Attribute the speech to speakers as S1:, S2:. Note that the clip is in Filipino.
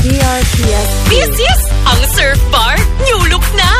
S1: DRPS
S2: This is ang surf bar. New look na!